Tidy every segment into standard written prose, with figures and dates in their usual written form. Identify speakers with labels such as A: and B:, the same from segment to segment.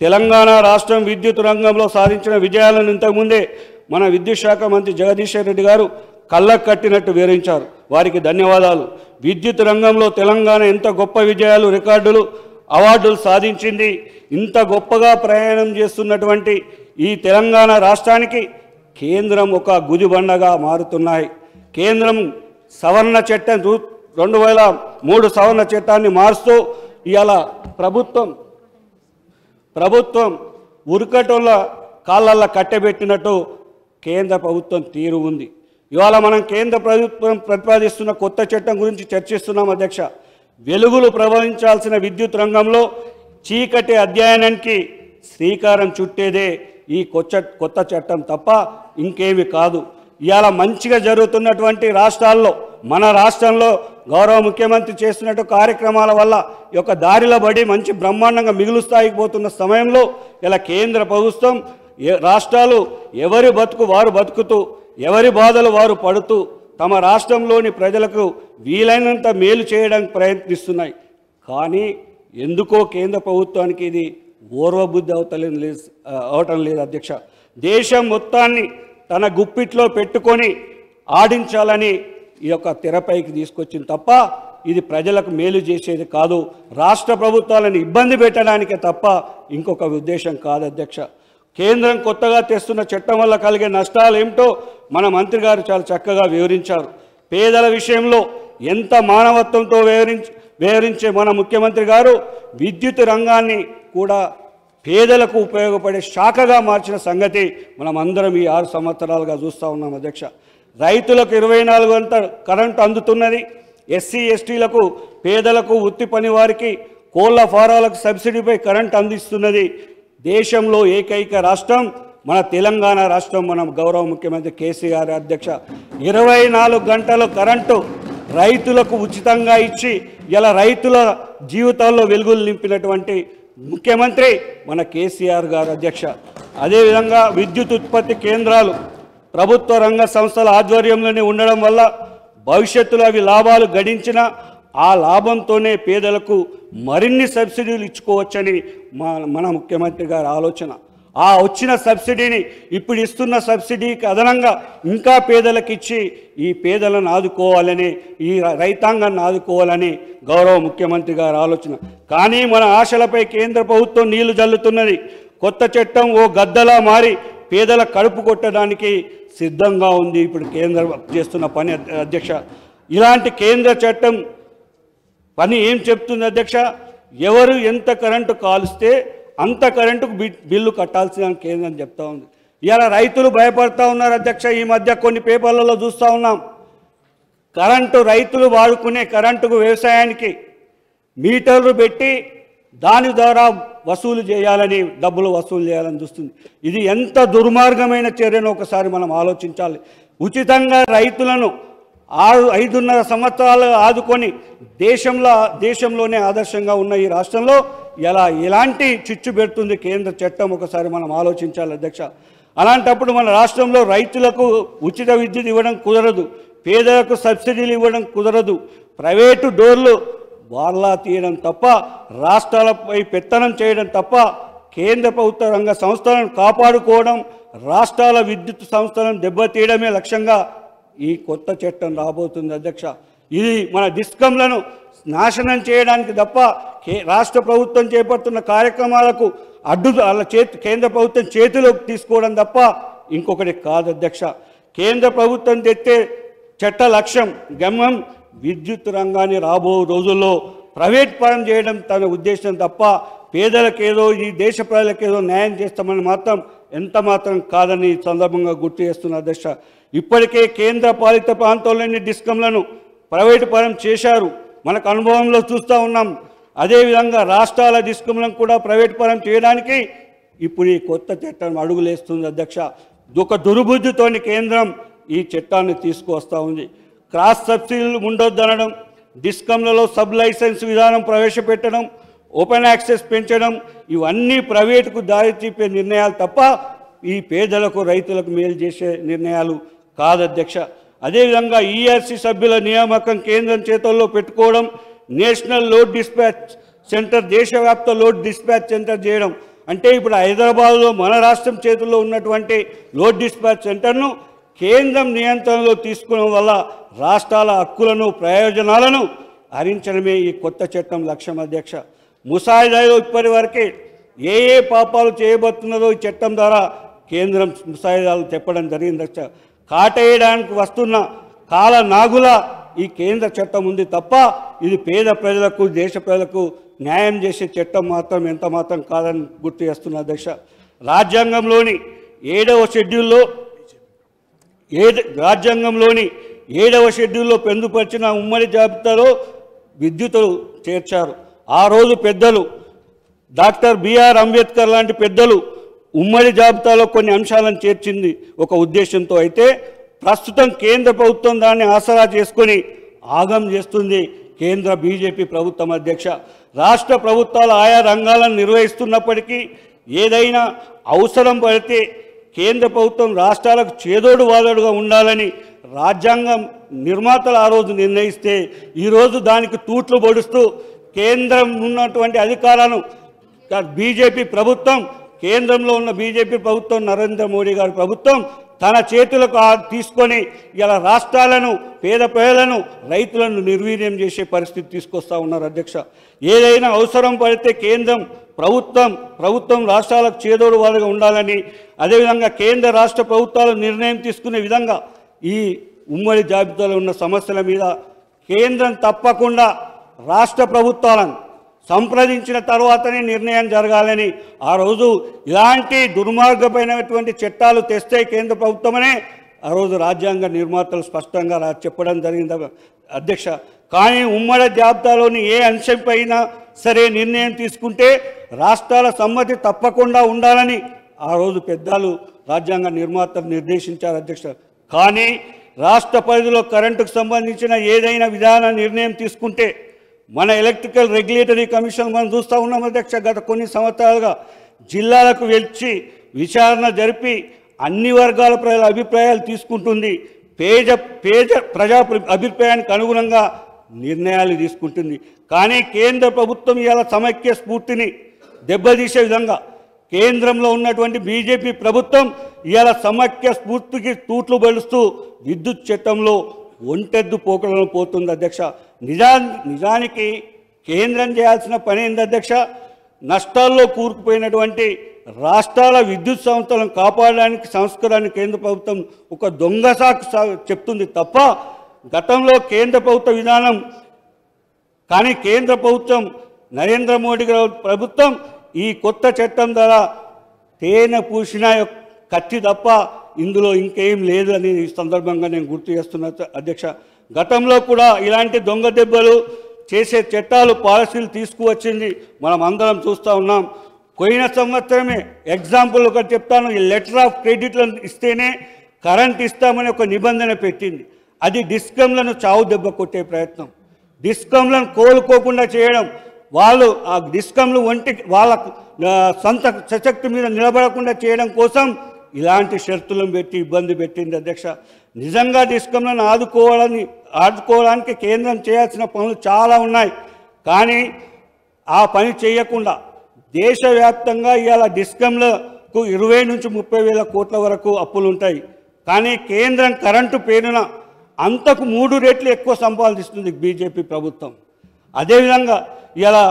A: తెలంగాణ రాష్ట్రం విద్యుత్ రంగంలో సాధించిన విజయాలను ఇంతకుముందే మన విద్యుత్ శాఖ మంత్రి జగదీశ్వర్ రెడ్డి గారు కళ్ళకు కట్టినట్టు వివరించారు. వారికి ధన్యవాదాలు. విద్యుత్ రంగంలో తెలంగాణ ఎంత గొప్ప విజయాలు, రికార్డులు, అవార్డులు సాధించింది. ఇంత గొప్పగా ప్రయాణం చేస్తున్నటువంటి ఈ తెలంగాణ రాష్ట్రానికి కేంద్రం ఒక గుదిబండగా మారుతున్నాయి. కేంద్రం సవరణ చట్టం 2003 సవరణ చట్టాన్ని మారుస్తూ ఇవాళ ప్రభుత్వం ఉరుకటోళ్ళ కాళ్ళల్లో కట్టెబెట్టినట్టు కేంద్ర ప్రభుత్వం తీరు ఉంది. ఇవాళ మనం కేంద్ర ప్రభుత్వం ప్రతిపాదిస్తున్న కొత్త చట్టం గురించి చర్చిస్తున్నాం అధ్యక్ష. వెలుగులు ప్రవహించాల్సిన విద్యుత్ రంగంలో చీకటి అధ్యయనానికి శ్రీకారం చుట్టేదే ఈ కొత్త చట్టం తప్ప ఇంకేమీ కాదు. ఇవాళ మంచిగా జరుగుతున్నటువంటి రాష్ట్రాల్లో, మన రాష్ట్రంలో గౌరవ ముఖ్యమంత్రి చేస్తున్నట్టు కార్యక్రమాల వల్ల ఈ యొక్క దారిలో పడి మంచి బ్రహ్మాండంగా మిగులు స్థాయికి పోతున్న సమయంలో ఇలా కేంద్ర ప్రభుత్వం రాష్ట్రాలు ఎవరి బతుకు వారు బతుకుతూ, ఎవరి బాధలు వారు పడుతూ తమ రాష్ట్రంలోని ప్రజలకు వీలైనంత మేలు చేయడానికి ప్రయత్నిస్తున్నాయి. కానీ ఎందుకో కేంద్ర ప్రభుత్వానికి ఇది ఓర్వబుద్ధి అవటం లేదు అధ్యక్ష. దేశం మొత్తాన్ని తన గుప్పిట్లో పెట్టుకొని ఆడించాలని ఈ యొక్క తెరపైకి తీసుకొచ్చింది తప్ప ఇది ప్రజలకు మేలు చేసేది కాదు. రాష్ట్ర ప్రభుత్వాలను ఇబ్బంది పెట్టడానికే తప్ప ఇంకొక ఉద్దేశం కాదు అధ్యక్ష. కేంద్రం కొత్తగా తెస్తున్న చట్టం వల్ల కలిగే నష్టాలు ఏమిటో మన మంత్రి గారు చాలా చక్కగా వివరించారు. పేదల విషయంలో ఎంత మానవత్వంతో వివరించే మన ముఖ్యమంత్రి గారు విద్యుత్ రంగాన్ని కూడా పేదలకు ఉపయోగపడే శాఖగా మార్చిన సంగతి మనం అందరం ఈ 6 సంవత్సరాలుగా చూస్తూ ఉన్నాం అధ్యక్ష. రైతులకు 24 గంటల కరెంటు అందుతున్నది. ఎస్సీ ఎస్టీలకు, పేదలకు, వృత్తి పని వారికి, కోళ్ల ఫారాలకు సబ్సిడీపై కరెంటు అందిస్తున్నది. దేశంలో ఏకైక రాష్ట్రం మన తెలంగాణ రాష్ట్రం. మన గౌరవ ముఖ్యమంత్రి కేసీఆర్ అధ్యక్ష 24 గంటలు కరెంటు రైతులకు ఉచితంగా ఇచ్చి ఇలా రైతుల జీవితాల్లో వెలుగులు నింపినటువంటి ముఖ్యమంత్రి మన కేసీఆర్ గారు అధ్యక్ష. అదేవిధంగా విద్యుత్ ఉత్పత్తి కేంద్రాలు ప్రభుత్వ రంగ సంస్థల ఆధ్వర్యంలోనే ఉండడం వల్ల భవిష్యత్తులో అవి లాభాలు గడించిన ఆ లాభంతోనే పేదలకు మరిన్ని సబ్సిడీలు ఇచ్చుకోవచ్చని మన ముఖ్యమంత్రి గారి ఆలోచన. ఆ వచ్చిన సబ్సిడీని ఇప్పుడు ఇస్తున్న సబ్సిడీకి అదనంగా ఇంకా పేదలకు ఇచ్చి ఈ పేదలను ఆదుకోవాలని, ఈ రైతాంగాన్ని ఆదుకోవాలని గౌరవ ముఖ్యమంత్రి గారి ఆలోచన. కానీ మన ఆశలపై కేంద్ర ప్రభుత్వం నీళ్లు జల్లుతున్నది. కొత్త చట్టం ఓ గద్దలా మారి పేదల కడుపు కొట్టడానికి సిద్ధంగా ఉంది ఇప్పుడు కేంద్రం చేస్తున్న పని అధ్యక్ష. ఇలాంటి కేంద్ర చట్టం పని ఏం చెప్తుంది అధ్యక్ష? ఎవరు ఎంత కరెంటు కాలుస్తే అంత కరెంటుకు బిల్లు కట్టాల్సిన కేంద్రం చెప్తా ఉంది. ఇవాళ రైతులు భయపడతా ఉన్నారు అధ్యక్ష. ఈ మధ్య కొన్ని పేపర్లలో చూస్తూ ఉన్నాం. రైతులు వాడుకునే కరెంటుకు వ్యవసాయానికి మీటర్లు పెట్టి దాని ద్వారా డబ్బులు వసూలు చేయాలని చూస్తుంది. ఇది ఎంత దుర్మార్గమైన చర్యను ఒకసారి మనం ఆలోచించాలి. ఉచితంగా రైతులను 5.5 సంవత్సరాలు ఆదుకొని దేశంలోనే ఆదర్శంగా ఉన్న ఈ రాష్ట్రంలో ఎలాంటి చిచ్చు పెడుతుంది కేంద్ర చట్టం ఒకసారి మనం ఆలోచించాలి అధ్యక్ష. అలాంటప్పుడు మన రాష్ట్రంలో రైతులకు ఉచిత విద్యుత్ ఇవ్వడం కుదరదు, పేదలకు సబ్సిడీలు ఇవ్వడం కుదరదు. ప్రైవేటు డోర్లు వార్లా తీయడం తప్ప, రాష్ట్రాలపై పెత్తనం చేయడం తప్ప, కేంద్ర ప్రభుత్వ రంగ సంస్థలను కాపాడుకోవడం, రాష్ట్రాల విద్యుత్ సంస్థలను దెబ్బతీయడమే లక్ష్యంగా ఈ కొత్త చట్టం రాబోతుంది అధ్యక్ష. ఇది మన డిస్కంలను నాశనం చేయడానికి తప్ప రాష్ట్ర ప్రభుత్వం చేపడుతున్న కార్యక్రమాలకు కేంద్ర ప్రభుత్వం చేతిలోకి తీసుకోవడం తప్ప ఇంకొకటి కాదు అధ్యక్ష. కేంద్ర ప్రభుత్వం తెచ్చే చట్ట లక్ష్యం గమ్యం విద్యుత్ రంగాన్ని రాబో రోజుల్లో ప్రైవేట్ పరం చేయడం తన ఉద్దేశం తప్ప పేదలకేదో, ఈ దేశ ప్రజలకేదో న్యాయం చేస్తామని మాత్రం ఎంత మాత్రం కాదని ఈ సందర్భంగా గుర్తు చేస్తున్న అధ్యక్ష. ఇప్పటికే కేంద్ర పాలిత ప్రాంతాల్లోని డిస్కంలను ప్రైవేటు పరం చేశారు, మనకు అనుభవంలో చూస్తూ ఉన్నాం. అదేవిధంగా రాష్ట్రాల డిస్కంలను కూడా ప్రైవేటు పరం చేయడానికి ఇప్పుడు ఈ కొత్త చట్టం అడుగులేస్తుంది అధ్యక్ష. ఒక దుర్బుద్ధితోని కేంద్రం ఈ చట్టాన్ని తీసుకువస్తూ ఉంది. క్రాస్ సబ్సిడీలు ఉండొద్దనడం, డిస్కంలలో సబ్ లైసెన్స్ విధానం ప్రవేశపెట్టడం, ఓపెన్ యాక్సెస్ పెంచడం, ఇవన్నీ ప్రైవేటుకు దారి తీపే నిర్ణయాలు తప్ప ఈ పేదలకు రైతులకు మేలు చేసే నిర్ణయాలు కాదు అధ్యక్ష. అదేవిధంగా ఈఆర్సీ సభ్యుల నియామకం కేంద్రం చేతుల్లో పెట్టుకోవడం, నేషనల్ లోడ్ డిస్పాచ్ సెంటర్, దేశవ్యాప్త లోడ్ డిస్పాచ్ సెంటర్ చేయడం, అంటే ఇప్పుడు హైదరాబాద్లో మన రాష్ట్రం చేతుల్లో ఉన్నటువంటి లోడ్ డిస్పాచ్ సెంటర్ను కేంద్రం నియంత్రణలో తీసుకోవడం వల్ల రాష్ట్రాల హక్కులను ప్రయోజనాలను హరించడమే ఈ కొత్త చట్టం లక్ష్యం అధ్యక్ష. ముసాయిదాలో ఇప్పటివరకే ఏ పాపాలు చేయబోతున్నదో ఈ చట్టం ద్వారా కేంద్రం ముసాయిదాలు చెప్పడం జరిగింది అధ్యక్ష. కాటేయడానికి వస్తున్న కాల నాగుల ఈ కేంద్ర చట్టం ఉంది తప్ప ఇది పేద ప్రజలకు దేశ ప్రజలకు న్యాయం చేసే చట్టం మాత్రం ఎంత మాత్రం కాదని గుర్తు చేస్తున్న అధ్యక్ష. రాజ్యాంగంలోని 7వ షెడ్యూల్లో పొందుపరిచిన ఉమ్మడి జాబితాలో విద్యుత్తులు చేర్చారు. ఆ రోజు పెద్దలు డాక్టర్ బిఆర్ అంబేద్కర్ లాంటి పెద్దలు ఉమ్మడి జాబితాలో కొన్ని అంశాలను చేర్చింది ఒక ఉద్దేశంతో. అయితే ప్రస్తుతం కేంద్ర ప్రభుత్వం దాన్ని ఆసరా చేసుకొని ఆగం చేస్తుంది కేంద్ర బీజేపీ ప్రభుత్వం అధ్యక్ష. రాష్ట్ర ప్రభుత్వాలు ఆయా రంగాలను నిర్వహిస్తున్నప్పటికీ ఏదైనా అవసరం పడితే కేంద్ర ప్రభుత్వం రాష్ట్రాలకు చేదోడు వాదోడుగా ఉండాలని రాజ్యాంగం నిర్మాతలు ఆ రోజు నిర్ణయిస్తే ఈరోజు దానికి తూట్లు పొడుస్తూ కేంద్రం ఉన్నటువంటి అధికారాలను బీజేపీ ప్రభుత్వం, కేంద్రంలో ఉన్న బీజేపీ ప్రభుత్వం, నరేంద్ర మోడీ గారి ప్రభుత్వం తన చేతులకు తీసుకొని ఇలా రాష్ట్రాలను, పేద ప్రజలను, రైతులను నిర్వీర్యం చేసే పరిస్థితి తీసుకొస్తా ఉన్నారు అధ్యక్ష. ఏదైనా అవసరం పడితే కేంద్రం ప్రభుత్వం రాష్ట్రాలకు చేదోడు వాదుగా ఉండాలని, అదేవిధంగా కేంద్ర రాష్ట్ర ప్రభుత్వాలు నిర్ణయం తీసుకునే విధంగా ఈ ఉమ్మడి జాబితాలో ఉన్న సమస్యల మీద కేంద్రం తప్పకుండా రాష్ట్ర ప్రభుత్వాలను సంప్రదించిన తర్వాతనే నిర్ణయం జరగాలని ఆ రోజు ఇలాంటి దుర్మార్గమైనటువంటి చట్టాలు తెస్తే కేంద్ర ప్రభుత్వమనే ఆ రోజు రాజ్యాంగ నిర్మాతలు స్పష్టంగా చెప్పడం జరిగింది అధ్యక్ష. కానీ ఉమ్మడి జాబితాలోని ఏ అంశంపైనా సరే నిర్ణయం తీసుకుంటే రాష్ట్రాల సమ్మతి తప్పకుండా ఉండాలని ఆ రోజు పెద్దలు రాజ్యాంగ నిర్మాతలు నిర్దేశించారు అధ్యక్ష. కానీ రాష్ట్ర పరిధిలో కరెంటుకు సంబంధించిన ఏదైనా విధాన నిర్ణయం తీసుకుంటే మన ఎలక్ట్రికల్ రెగ్యులేటరీ కమిషన్ మనం చూస్తూ ఉన్నాం అధ్యక్ష. గత కొన్ని సంవత్సరాలుగా జిల్లాలకు వెళ్ళి విచారణ జరిపి అన్ని వర్గాల ప్రజల అభిప్రాయాలు తీసుకుంటుంది. ప్రజా అభిప్రాయానికి అనుగుణంగా నిర్ణయాలు తీసుకుంటుంది. కానీ కేంద్ర ప్రభుత్వం ఇవాళ సమైక్య స్ఫూర్తిని దెబ్బతీసే విధంగా కేంద్రంలో ఉన్నటువంటి బీజేపీ ప్రభుత్వం ఇవాళ సమైక్య స్ఫూర్తికి తూట్లు బలుస్తూ విద్యుత్ చట్టంలో ఒంటెద్దు పోకడలను పోతుంది అధ్యక్ష. నిజానికి కేంద్రం చేయాల్సిన పని ఏంది అధ్యక్ష? నష్టాల్లో కూరుకుపోయినటువంటి రాష్ట్రాల విద్యుత్ సంస్థలను కాపాడడానికి సంస్కరణని కేంద్ర ప్రభుత్వం ఒక దొంగ సాకు చెప్తుంది తప్ప గతంలో కేంద్ర ప్రభుత్వ విధానం కానీ కేంద్ర ప్రభుత్వం నరేంద్ర మోడీ గారి ప్రభుత్వం ఈ కొత్త చట్టం ద్వారా తేనె పూసిన కత్తి తప్ప ఇందులో ఇంకేం లేదు అని ఈ సందర్భంగా నేను గుర్తు చేస్తున్నా అధ్యక్ష. గతంలో కూడా ఇలాంటి దొంగ దెబ్బలు చేసే చట్టాలు పాలసీలు తీసుకువచ్చింది మనం అందరం చూస్తూ ఉన్నాం. పోయిన సంవత్సరమే ఎగ్జాంపుల్ ఒకటి చెప్తాను. ఈ లెటర్ ఆఫ్ క్రెడిట్లను ఇస్తేనే కరెంట్ ఇస్తామని ఒక నిబంధన పెట్టింది. అది డిస్కంలను చావు దెబ్బ కొట్టే ప్రయత్నం, డిస్కంలను కోలుకోకుండా చేయడం, వాళ్ళు ఆ డిస్కంలు వాళ్ళ సొంత సశక్తి మీద నిలబడకుండా చేయడం కోసం ఇలాంటి షరతులను పెట్టి ఇబ్బంది పెట్టింది అధ్యక్ష. నిజంగా డిస్కంలను ఆదుకోవడానికి కేంద్రం చేయాల్సిన పనులు చాలా ఉన్నాయి. కానీ ఆ పని చేయకుండా దేశవ్యాప్తంగా ఇవాళ డిస్కంలకు 20 నుంచి 30 వేల కోట్ల వరకు అప్పులు ఉంటాయి. కానీ కేంద్రం కరెంటు పేరున అంతకు 3 రెట్లు ఎక్కువ సంపాదిస్తుంది బీజేపీ ప్రభుత్వం. అదేవిధంగా ఇలా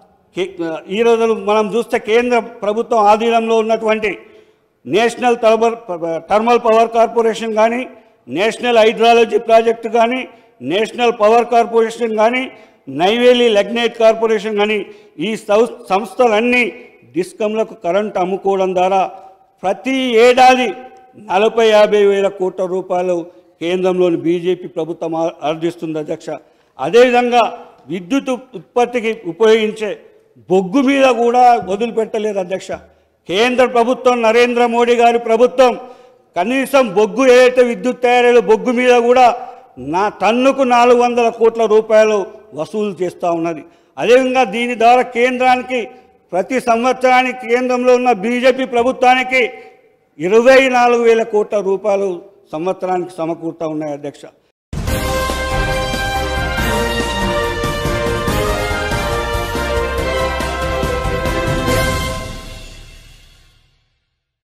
A: ఈరోజు మనం చూస్తే కేంద్ర ప్రభుత్వం ఆధీనంలో ఉన్నటువంటి నేషనల్ థర్మల్ పవర్ కార్పొరేషన్ కానీ, నేషనల్ హైడ్రాలజీ ప్రాజెక్టు కానీ, నేషనల్ పవర్ కార్పొరేషన్ కానీ, నైవేలి లగ్నైట్ కార్పొరేషన్ కానీ ఈ సంస్థలన్నీ డిస్కంలకు కరెంటు అమ్ముకోవడం ద్వారా ప్రతి ఏడాది 40-50 వేల కోట్ల రూపాయలు కేంద్రంలోని బీజేపీ ప్రభుత్వం ఆర్జిస్తుంది అధ్యక్ష. అదేవిధంగా విద్యుత్ ఉత్పత్తికి ఉపయోగించే బొగ్గు మీద కూడా వదిలిపెట్టలేదు అధ్యక్ష. కేంద్ర ప్రభుత్వం, నరేంద్ర మోడీ గారి ప్రభుత్వం కనీసం బొగ్గు ఏదైతే విద్యుత్ తయారయ్యే బొగ్గు మీద కూడా టన్నుకు 400 కోట్ల రూపాయలు వసూలు చేస్తూ ఉన్నది. అదేవిధంగా దీని ద్వారా కేంద్రానికి ప్రతి సంవత్సరానికి కేంద్రంలో ఉన్న బీజేపీ ప్రభుత్వానికి 24 వేల కోట్ల రూపాయలు సంవత్సరానికి సమకూరుతూ ఉన్నాయి అధ్యక్ష.